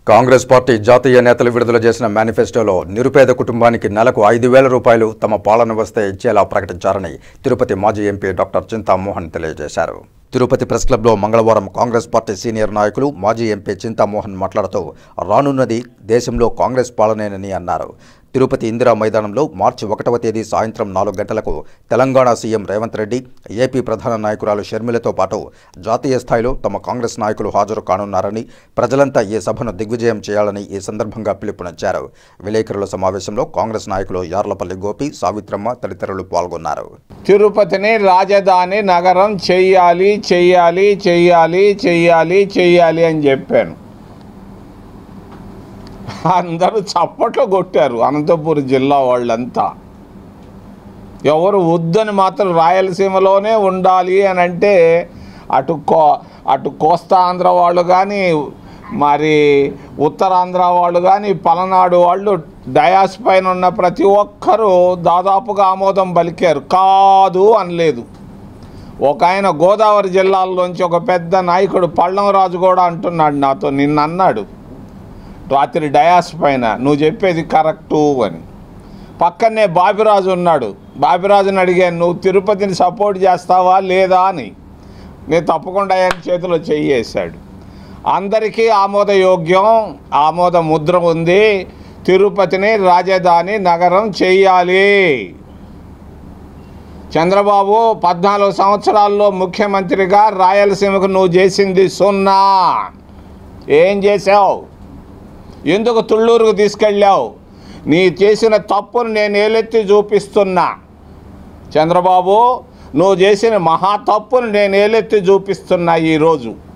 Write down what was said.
Congress party జాతీయ నేతలు విడుదల చేసిన మేనిఫెస్టోలో నిరుపేద కుటుంబానికి నెలకు 5,000 రూపాయలు తమ పాలన వస్తే ఇచ్చేలా ప్రకటించారని తిరుపతి మాజీ ఎంపీ డాక్టర్ చింతామోహన్ తెలియజేశారు. తిరుపతి ప్రెస్ క్లబ్లో మంగళవారం కాంగ్రెస్ పార్టీ సీనియర్ నాయకులు మాజీ ఎంపీ చింతామోహన్ మాట్లాడుతూ రానున్నది దేశంలో కాంగ్రెస్ పాలనేనని అన్నారు. తిరుపతి ఇందిరా మైదానంలో మార్చి 1వ తేదీ సాయంత్రం 4 గంటలకు తెలంగాణ సీఎం రేవంత్ రెడ్డి, ఏపీ ప్రధాన నాయకురాలు షర్మిలతో పాటు జాతీయ స్థాయిలో తమ కాంగ్రెస్ నాయకులు హాజరు కానున్నారని, ప్రజలంతా ఈ సభను దిగ్విజయం చేయాలని ఈ సందర్భంగా పిలుపునిచ్చారు. విలేకరుల సమావేశంలో కాంగ్రెస్ నాయకులు యార్లపల్లి గోపి, సావిత్రమ్మ తదితరులు పాల్గొన్నారు. తిరుపతిని రాజధాని నగరం చెయ్యాలి చెయ్యాలి చెయ్యాలి చెయ్యాలి చెయ్యాలి అని చెప్పాను. అందరూ చప్పట్లు కొట్టారు. అనంతపురం జిల్లా వాళ్ళంతా ఎవరు వద్దని మాత్రం రాయలసీమలోనే ఉండాలి అని అంటే అటు కోస్తా ఆంధ్ర వాళ్ళు కానీ, మరి ఉత్తరాంధ్ర వాళ్ళు కానీ, పలనాడు వాళ్ళు డయాస్ పైన ఉన్న ప్రతి ఒక్కరూ దాదాపుగా ఆమోదం పలికారు. కాదు అనలేదు. ఒక ఆయన గోదావరి జిల్లాల్లోంచి ఒక పెద్ద నాయకుడు పళ్ళంరాజు కూడా అంటున్నాడు నాతో, నిన్న అన్నాడు రాత్రి డయాస్ పైన, నువ్వు చెప్పేది కరెక్టు అని. పక్కనే బాబిరాజు ఉన్నాడు. బాబిరాజుని అడిగాను, నువ్వు తిరుపతిని సపోర్ట్ చేస్తావా లేదా అని. నేను తప్పకుండా ఆయన చేతిలో చెయ్యేశాడు. అందరికీ ఆమోదయోగ్యం, ఆమోద ముద్ర ఉంది. తిరుపతిని రాజధాని నగరం చెయ్యాలి. చంద్రబాబు 14 సంవత్సరాల్లో ముఖ్యమంత్రిగా రాయలసీమకు నువ్వు చేసింది 0. ఏం చేసావు? ఎందుకు తుళ్ళూరుకు తీసుకెళ్ళావు? నీ చేసిన తప్పును నేను ఏలెత్తి చూపిస్తున్నా. చంద్రబాబు, నువ్వు చేసిన మహా తప్పును నేను ఏలెత్తి చూపిస్తున్నా ఈరోజు.